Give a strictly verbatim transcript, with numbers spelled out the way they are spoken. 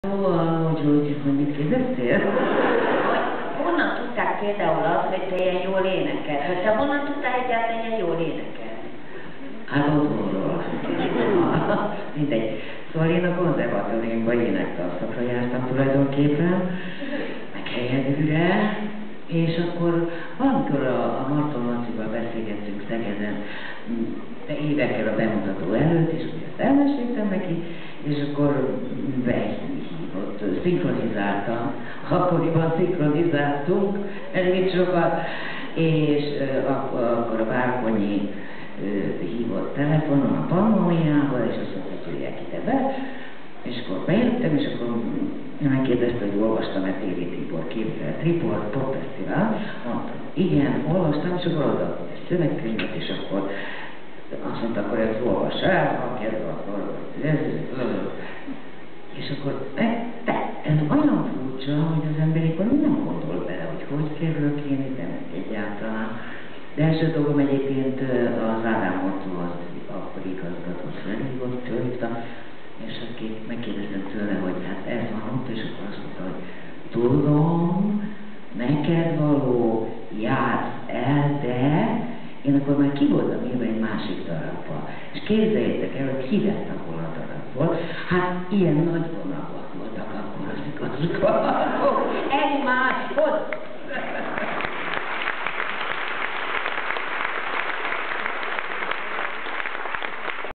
Hogy, hogy, hogy mit kérdeztél? Honnan tudták például azt, hogy te ilyen jól énekelsz? Hogy te honnan tudtál egyáltalán ilyen jól énekelni? Hát otthonról. Mindegy. Szóval én a konzervatóriumban énektanszakra jártam tulajdonképpen, meg Hegedűre, és akkor valamikor a, a Marton Lacival beszélgettünk Szegeden, de évekkel a bemutató előtt, és ugye ezt elmeséltem neki, és akkor behívott, szinkronizáltam, akkoriban szinkronizáltunk elég sokat, és uh, akkor a Várkonyi uh, hívott telefonon a Pannóniával, és azt mondta, hogy jöjjek ide be, és akkor bejöttem, és akkor megkérdezte, hogy olvastam-e Téli Tibor képzelt Triport Pop Fesztivál, mondtam, igen, olvastam, és akkor odaadott egy szövegkönyvet, és akkor azt mondta, akkor ezt olvass el, ha kedve, akkor és akkor, te, ez olyan furcsa, hogy az ember akkor nem gondol bele, hogy hogy kerülök én ide, meg egyáltalán. De első dolgom egyébként az Ádám Otto, az akkor igazgatott felhívott, fölhívta, és aki megkérdeztem tőle, hogy hát ez van ott, és akkor azt mondta, hogy tudom, neked való, játsz el, de én akkor már ki voltam írva egy másik darabbal. És képzeljétek el, hogy ki lett abból a darabból. Hát ilyen nagy vonalak voltak akkor az igazgató. Egymáshoz!